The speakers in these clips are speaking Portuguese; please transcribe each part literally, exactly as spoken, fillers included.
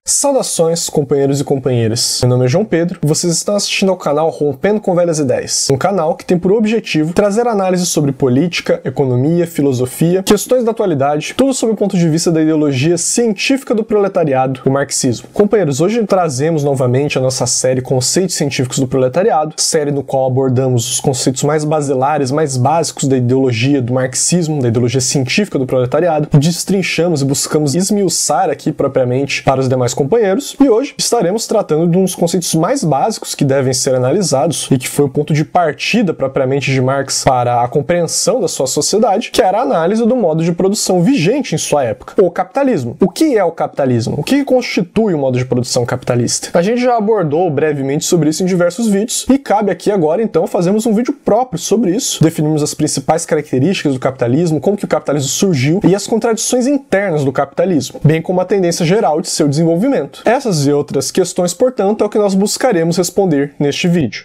Saudações, companheiros e companheiras. Meu nome é João Pedro e vocês estão assistindo ao canal Rompendo com Velhas Ideias, um canal que tem por objetivo trazer análises sobre política, economia, filosofia, questões da atualidade, tudo sob o ponto de vista da ideologia científica do proletariado, o marxismo. Companheiros, hoje trazemos novamente a nossa série Conceitos Científicos do Proletariado, série no qual abordamos os conceitos mais basilares, mais básicos da ideologia do marxismo, da ideologia científica do proletariado, e destrinchamos e buscamos esmiuçar aqui propriamente para os demais companheiros, e hoje estaremos tratando de uns conceitos mais básicos que devem ser analisados e que foi o ponto de partida propriamente de Marx para a compreensão da sua sociedade, que era a análise do modo de produção vigente em sua época, o capitalismo. O que é o capitalismo? O que constitui o modo de produção capitalista? A gente já abordou brevemente sobre isso em diversos vídeos e cabe aqui agora então fazermos um vídeo próprio sobre isso, definirmos as principais características do capitalismo, como que o capitalismo surgiu e as contradições internas do capitalismo, bem como a tendência geral de seu desenvolvimento. Essas e outras questões, portanto, é o que nós buscaremos responder neste vídeo.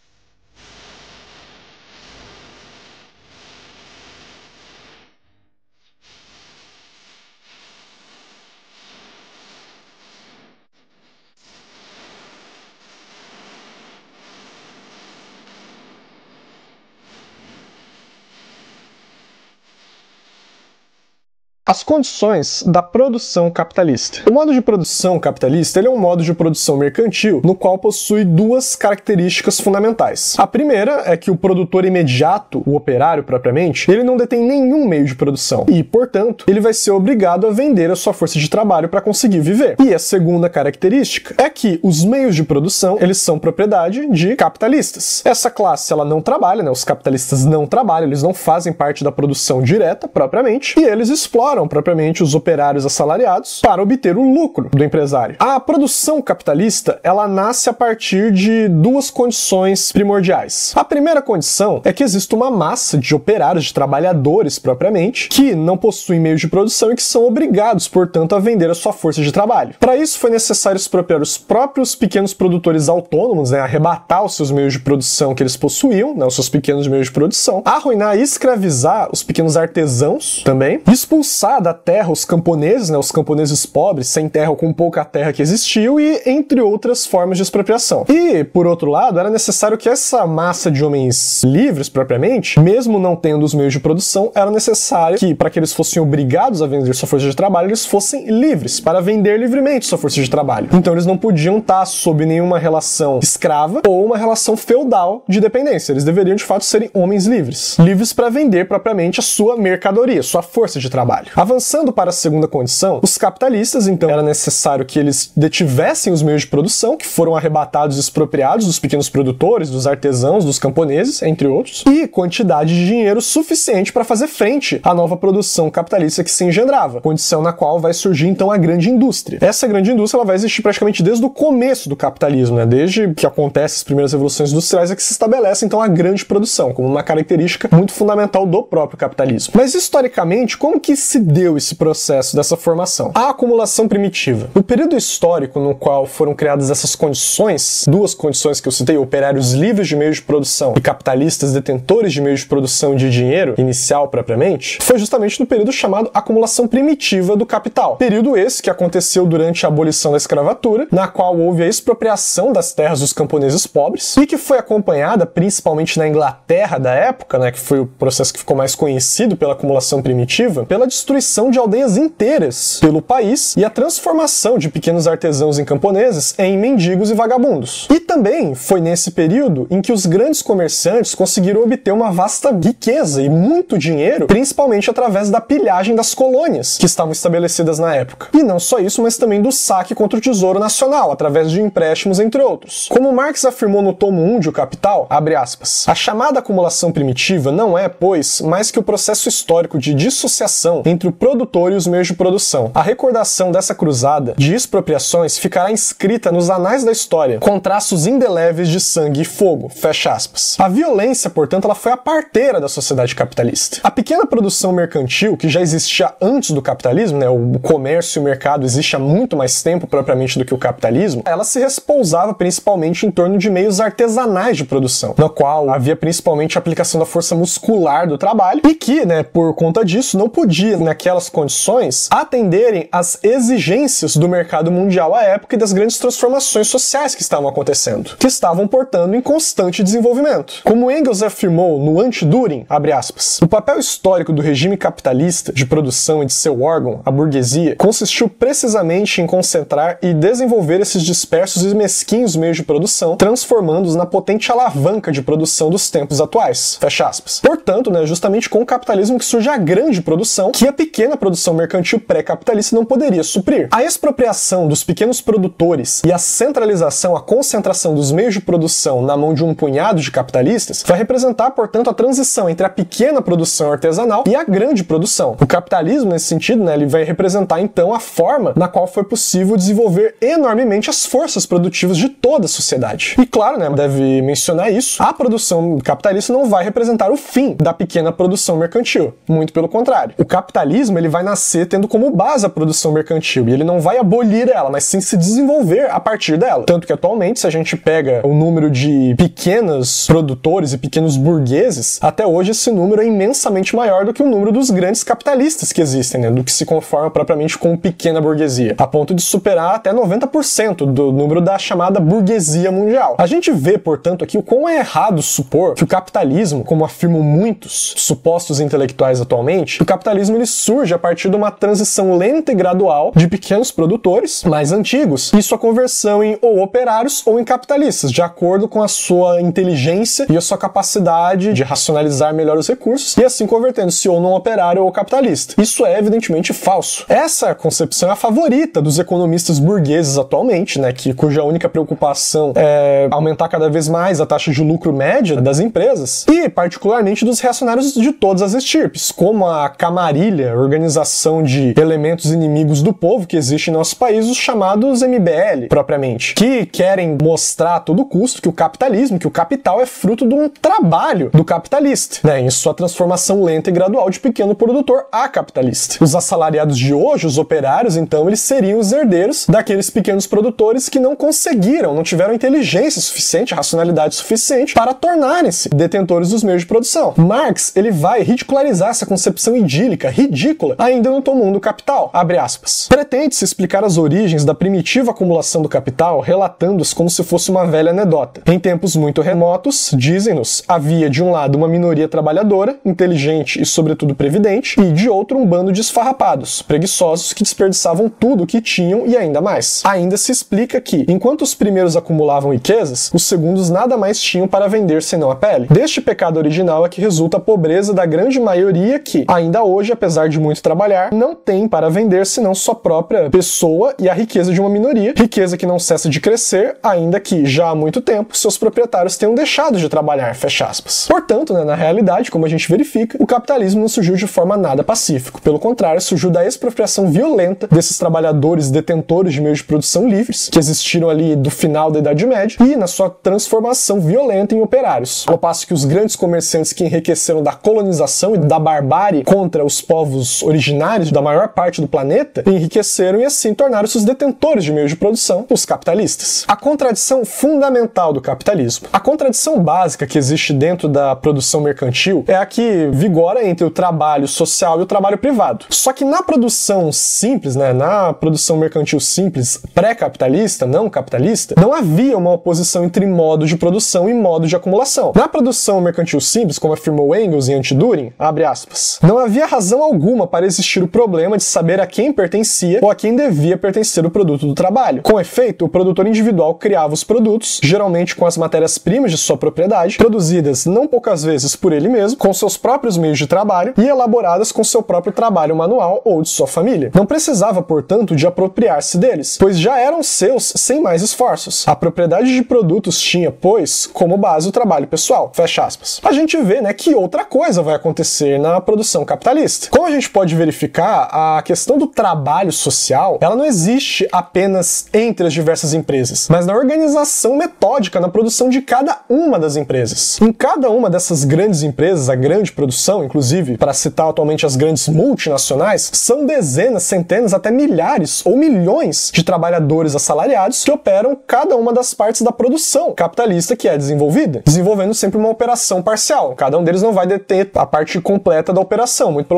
As condições da produção capitalista. O modo de produção capitalista ele é um modo de produção mercantil no qual possui duas características fundamentais. A primeira é que o produtor imediato, o operário propriamente, ele não detém nenhum meio de produção e, portanto, ele vai ser obrigado a vender a sua força de trabalho para conseguir viver. E a segunda característica é que os meios de produção eles são propriedade de capitalistas. Essa classe ela não trabalha, né? Os capitalistas não trabalham, eles não fazem parte da produção direta propriamente e eles exploram propriamente os operários assalariados para obter o lucro do empresário. A produção capitalista, ela nasce a partir de duas condições primordiais. A primeira condição é que existe uma massa de operários, de trabalhadores propriamente, que não possuem meios de produção e que são obrigados, portanto, a vender a sua força de trabalho. Para isso foi necessário expropriar os próprios pequenos produtores autônomos, né, arrebatar os seus meios de produção que eles possuíam, né, os seus pequenos meios de produção, arruinar e escravizar os pequenos artesãos também, expulsar da terra os camponeses, né, os camponeses pobres, sem terra ou com pouca terra que existiu, e entre outras formas de expropriação. E, por outro lado, era necessário que essa massa de homens livres, propriamente, mesmo não tendo os meios de produção, era necessário que, para que eles fossem obrigados a vender sua força de trabalho, eles fossem livres, para vender livremente sua força de trabalho. Então eles não podiam estar sob nenhuma relação escrava ou uma relação feudal de dependência. Eles deveriam, de fato, serem homens livres. Livres para vender, propriamente, a sua mercadoria, sua força de trabalho. Avançando para a segunda condição, os capitalistas, então, era necessário que eles detivessem os meios de produção, que foram arrebatados e expropriados dos pequenos produtores, dos artesãos, dos camponeses, entre outros, e quantidade de dinheiro suficiente para fazer frente à nova produção capitalista que se engendrava, condição na qual vai surgir, então, a grande indústria. Essa grande indústria ela vai existir praticamente desde o começo do capitalismo, né? Desde que acontecem as primeiras revoluções industriais é que se estabelece, então, a grande produção, como uma característica muito fundamental do próprio capitalismo. Mas, historicamente, como que se deu esse processo dessa formação? A acumulação primitiva. O período histórico no qual foram criadas essas condições, duas condições que eu citei, operários livres de meios de produção e capitalistas detentores de meios de produção de dinheiro inicial propriamente, foi justamente no período chamado acumulação primitiva do capital. Período esse que aconteceu durante a abolição da escravatura, na qual houve a expropriação das terras dos camponeses pobres e que foi acompanhada principalmente na Inglaterra da época, né, que foi o processo que ficou mais conhecido pela acumulação primitiva, pela destruição de aldeias inteiras pelo país e a transformação de pequenos artesãos e camponeses em mendigos e vagabundos. E também foi nesse período em que os grandes comerciantes conseguiram obter uma vasta riqueza e muito dinheiro, principalmente através da pilhagem das colônias que estavam estabelecidas na época. E não só isso, mas também do saque contra o Tesouro Nacional, através de empréstimos, entre outros. Como Marx afirmou no tomo um de O Capital, abre aspas, a chamada acumulação primitiva não é, pois, mais que o processo histórico de dissociação entre o produtor e os meios de produção. A recordação dessa cruzada de expropriações ficará inscrita nos anais da história, com traços indeléveis de sangue e fogo, fecha aspas. A violência, portanto, ela foi a parteira da sociedade capitalista. A pequena produção mercantil, que já existia antes do capitalismo, né, o comércio e o mercado existe há muito mais tempo propriamente do que o capitalismo, ela se repousava principalmente em torno de meios artesanais de produção, no qual havia principalmente a aplicação da força muscular do trabalho e que, né, por conta disso, não podia, né, naquelas condições, atenderem às exigências do mercado mundial à época e das grandes transformações sociais que estavam acontecendo, que estavam, portanto, em constante desenvolvimento. Como Engels afirmou no Anti-Düring, abre aspas, o papel histórico do regime capitalista de produção e de seu órgão, a burguesia, consistiu precisamente em concentrar e desenvolver esses dispersos e mesquinhos meios de produção, transformando-os na potente alavanca de produção dos tempos atuais. Fecha aspas. Portanto, né, justamente com o capitalismo que surge a grande produção que a pequena produção mercantil pré-capitalista não poderia suprir. A expropriação dos pequenos produtores e a centralização, a concentração dos meios de produção na mão de um punhado de capitalistas vai representar, portanto, a transição entre a pequena produção artesanal e a grande produção. O capitalismo, nesse sentido, né, ele vai representar, então, a forma na qual foi possível desenvolver enormemente as forças produtivas de toda a sociedade. E claro, né, deve mencionar isso, a produção capitalista não vai representar o fim da pequena produção mercantil, muito pelo contrário. O capitalismo, ele vai nascer tendo como base a produção mercantil, e ele não vai abolir ela, mas sim se desenvolver a partir dela. Tanto que atualmente, se a gente pega o número de pequenos produtores e pequenos burgueses, até hoje esse número é imensamente maior do que o número dos grandes capitalistas que existem, né, do que se conforma propriamente com pequena burguesia, a ponto de superar até noventa por cento do número da chamada burguesia mundial. A gente vê, portanto, aqui o quão é errado supor que o capitalismo, como afirmam muitos supostos intelectuais atualmente, o capitalismo ele surge a partir de uma transição lenta e gradual de pequenos produtores mais antigos e sua conversão em ou operários ou em capitalistas, de acordo com a sua inteligência e a sua capacidade de racionalizar melhor os recursos, e assim convertendo-se ou num operário ou capitalista. Isso é evidentemente falso. Essa concepção é a favorita dos economistas burgueses atualmente, né, que, cuja única preocupação é aumentar cada vez mais a taxa de lucro média das empresas, e particularmente dos reacionários de todas as estirpes, como a Camarilha, organização de elementos inimigos do povo que existe em nosso país, os chamados M B L, propriamente, que querem mostrar a todo custo que o capitalismo, que o capital é fruto de um trabalho do capitalista, né, em sua transformação lenta e gradual de pequeno produtor a capitalista. Os assalariados de hoje, os operários, então, eles seriam os herdeiros daqueles pequenos produtores que não conseguiram, não tiveram inteligência suficiente, racionalidade suficiente para tornarem-se detentores dos meios de produção. Marx, ele vai ridicularizar essa concepção idílica, ridícula, ainda no Tomum do Capital, abre aspas. Pretende-se explicar as origens da primitiva acumulação do capital, relatando-as como se fosse uma velha anedota. Em tempos muito remotos, dizem-nos, havia de um lado uma minoria trabalhadora, inteligente e sobretudo previdente, e de outro um bando de esfarrapados, preguiçosos que desperdiçavam tudo o que tinham e ainda mais. Ainda se explica que, enquanto os primeiros acumulavam riquezas, os segundos nada mais tinham para vender senão a pele. Deste pecado original é que resulta a pobreza da grande maioria que, ainda hoje, apesar de muito trabalhar, não tem para vender senão sua própria pessoa e a riqueza de uma minoria, riqueza que não cessa de crescer, ainda que, já há muito tempo, seus proprietários tenham deixado de trabalhar, fecha aspas. Portanto, né, na realidade, como a gente verifica, o capitalismo não surgiu de forma nada pacífica. Pelo contrário, surgiu da expropriação violenta desses trabalhadores detentores de meios de produção livres, que existiram ali do final da Idade Média, e na sua transformação violenta em operários. Ao passo que os grandes comerciantes que enriqueceram da colonização e da barbárie contra os povos originários da maior parte do planeta, enriqueceram e assim tornaram-se os detentores de meios de produção, os capitalistas. A contradição fundamental do capitalismo. A contradição básica que existe dentro da produção mercantil é a que vigora entre o trabalho social e o trabalho privado. Só que na produção simples, né, na produção mercantil simples, pré-capitalista, não capitalista, não havia uma oposição entre modo de produção e modo de acumulação. Na produção mercantil simples, como afirmou Engels em Anti-Düring, abre aspas, não havia razão alguma para existir o problema de saber a quem pertencia ou a quem devia pertencer o produto do trabalho. Com efeito, o produtor individual criava os produtos, geralmente com as matérias-primas de sua propriedade, produzidas não poucas vezes por ele mesmo, com seus próprios meios de trabalho e elaboradas com seu próprio trabalho manual ou de sua família. Não precisava, portanto, de apropriar-se deles, pois já eram seus sem mais esforços. A propriedade de produtos tinha, pois, como base o trabalho pessoal. Fecha aspas. A gente vê, né, que outra coisa vai acontecer na produção capitalista. Como a gente pode verificar, a questão do trabalho social, ela não existe apenas entre as diversas empresas, mas na organização metódica na produção de cada uma das empresas. Em cada uma dessas grandes empresas, a grande produção, inclusive, para citar atualmente as grandes multinacionais, são dezenas, centenas, até milhares ou milhões de trabalhadores assalariados que operam cada uma das partes da produção capitalista que é desenvolvida, desenvolvendo sempre uma operação parcial. Cada um deles não vai deter a parte completa da operação, muito pelo contrário,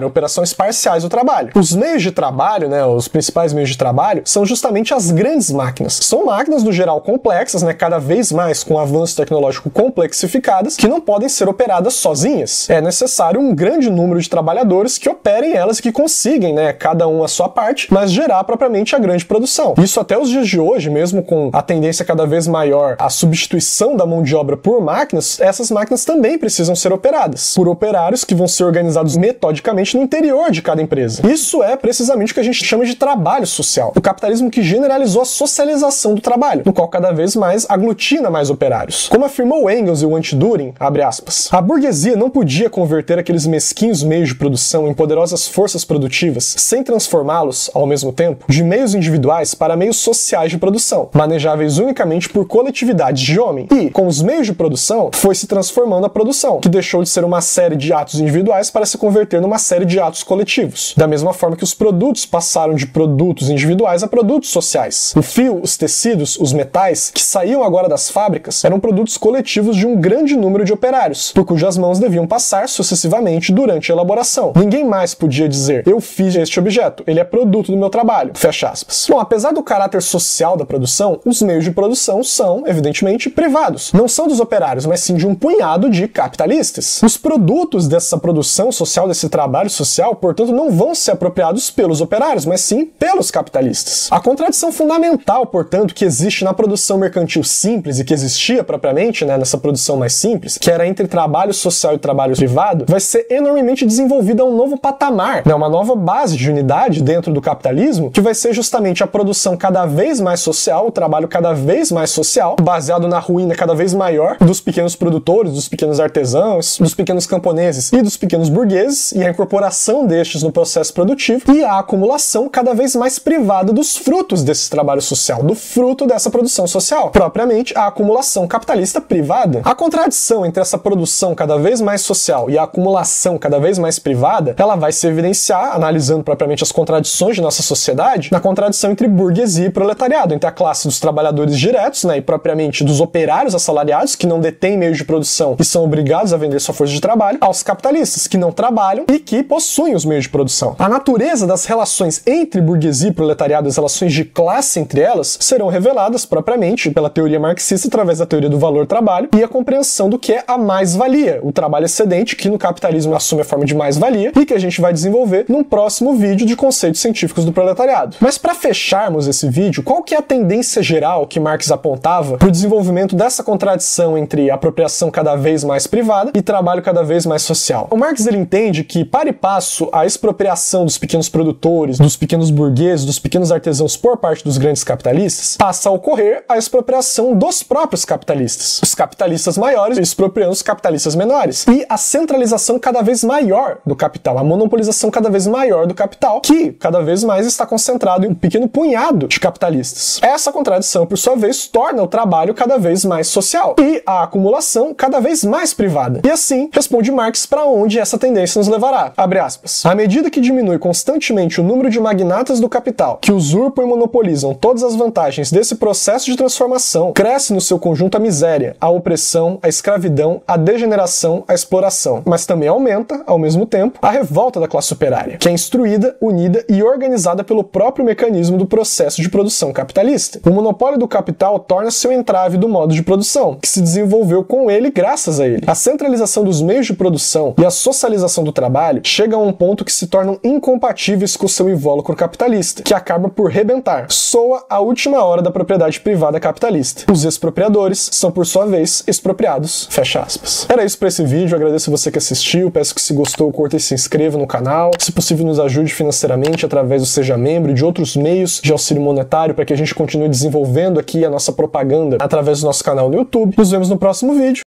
operações parciais do trabalho. Os meios de trabalho, né, os principais meios de trabalho, são justamente as grandes máquinas. São máquinas, no geral, complexas, né, cada vez mais com avanço tecnológico complexificadas, que não podem ser operadas sozinhas. É necessário um grande número de trabalhadores que operem elas e que consigam, né, cada um a sua parte, mas gerar propriamente a grande produção. Isso até os dias de hoje, mesmo com a tendência cada vez maior à substituição da mão de obra por máquinas, essas máquinas também precisam ser operadas por operários que vão ser organizados metodicamente no interior de cada empresa. Isso é precisamente o que a gente chama de trabalho social. O capitalismo que generalizou a socialização do trabalho, no qual cada vez mais aglutina mais operários. Como afirmou Engels e o anti-Düring, abre aspas, a burguesia não podia converter aqueles mesquinhos meios de produção em poderosas forças produtivas sem transformá-los, ao mesmo tempo, de meios individuais para meios sociais de produção, manejáveis unicamente por coletividades de homem. E, com os meios de produção, foi se transformando a produção, que deixou de ser uma série de atos individuais para se converter numa série de atos coletivos. Da mesma forma que os produtos passaram de produtos individuais a produtos sociais. O fio, os tecidos, os metais, que saíam agora das fábricas, eram produtos coletivos de um grande número de operários, por cujas mãos deviam passar sucessivamente durante a elaboração. Ninguém mais podia dizer, eu fiz este objeto, ele é produto do meu trabalho. Fecha aspas. Bom, apesar do caráter social da produção, os meios de produção são, evidentemente, privados. Não são dos operários, mas sim de um punhado de capitalistas. Os produtos dessa produção social, desse trabalho social, portanto, não vão ser apropriados pelos operários, mas sim pelos capitalistas. A contradição fundamental, portanto, que existe na produção mercantil simples e que existia propriamente, né, nessa produção mais simples, que era entre trabalho social e trabalho privado, vai ser enormemente desenvolvida a um novo patamar, né, uma nova base de unidade dentro do capitalismo, que vai ser justamente a produção cada vez mais social, o trabalho cada vez mais social, baseado na ruína cada vez maior dos pequenos produtores, dos pequenos artesãos, dos pequenos camponeses e dos pequenos burgueses, e a incorporação destes no processo produtivo, e a acumulação cada vez mais privada dos frutos desse trabalho social, do fruto dessa produção social, propriamente a acumulação capitalista privada. A contradição entre essa produção cada vez mais social e a acumulação cada vez mais privada, ela vai se evidenciar, analisando propriamente as contradições de nossa sociedade, na contradição entre burguesia e proletariado, entre a classe dos trabalhadores diretos, né, e propriamente dos operários assalariados, que não detêm meios de produção e são obrigados a vender sua força de trabalho, aos capitalistas, que não trabalham e que possuem os meios de produção. A natureza das relações entre burguesia e proletariado, as relações de classe entre elas, serão reveladas propriamente pela teoria marxista através da teoria do valor-trabalho e a compreensão do que é a mais-valia, o trabalho excedente, que no capitalismo assume a forma de mais-valia e que a gente vai desenvolver num próximo vídeo de conceitos científicos do proletariado. Mas para fecharmos esse vídeo, qual que é a tendência geral que Marx apontava para o desenvolvimento dessa contradição entre apropriação cada vez mais privada e trabalho cada vez mais social? O Marx ele entende que, para e passo, a expropriação dos pequenos produtores, dos pequenos burgueses, dos pequenos artesãos por parte dos grandes capitalistas, passa a ocorrer a expropriação dos próprios capitalistas. Os capitalistas maiores expropriando os capitalistas menores. E a centralização cada vez maior do capital, a monopolização cada vez maior do capital, que cada vez mais está concentrado em um pequeno punhado de capitalistas. Essa contradição, por sua vez, torna o trabalho cada vez mais social e a acumulação cada vez mais privada. E assim, responde Marx para onde essa tendência nos levará. Abre aspas. À medida que diminui constantemente o número de magnatas do capital, que usurpam e monopolizam todas as vantagens desse processo de transformação, cresce no seu conjunto a miséria, a opressão, a escravidão, a degeneração, a exploração. Mas também aumenta, ao mesmo tempo, a revolta da classe operária, que é instruída, unida e organizada pelo próprio mecanismo do processo de produção capitalista. O monopólio do capital torna-se o entrave do modo de produção, que se desenvolveu com ele graças a ele. A centralização dos meios de produção e a socialização do trabalho chega a um ponto que se tornam incompatíveis com o seu invólucro capitalista, que acaba por rebentar. Soa a última hora da propriedade privada capitalista. Os expropriadores são, por sua vez, expropriados. Fecha aspas. Era isso para esse vídeo, agradeço você que assistiu, peço que se gostou, curta e se inscreva no canal. Se possível, nos ajude financeiramente através do Seja Membro e de outros meios de auxílio monetário para que a gente continue desenvolvendo aqui a nossa propaganda através do nosso canal no YouTube. Nos vemos no próximo vídeo.